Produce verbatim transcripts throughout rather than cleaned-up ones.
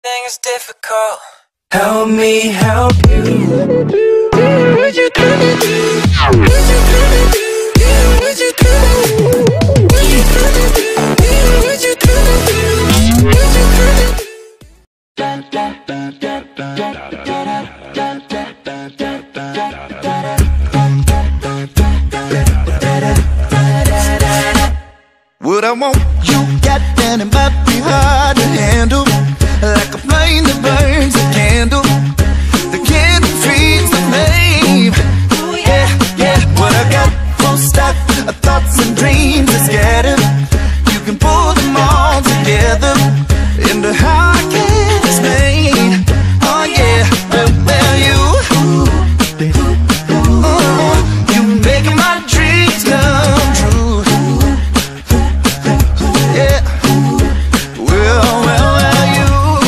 Things difficult. Help me help you. Would you do it? Would you do it? Would you do it? Would you do it? Would you do it? Would you do it? What I want, you got, and it might be hard to handle. Like a flame that burns a candle, the candle feeds the flame. Yeah, yeah, what I got won't stop. Thoughts and dreams are scattered. You can pull them all together into how I can explain. Oh yeah, well, well you, oh, you making my dreams come true. Yeah, well, well, well you,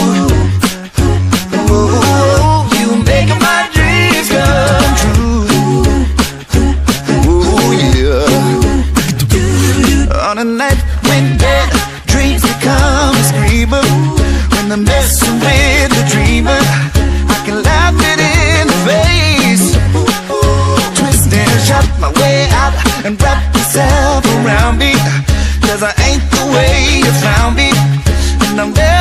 oh, you making my dreams come true. Oh yeah. On a night when dead dreams become a screamer, when I'm messing with the dreamer, I can laugh it in the face. Twist and shout my way out and wrap yourself around me, 'cause I ain't the way you found me, and I'm there.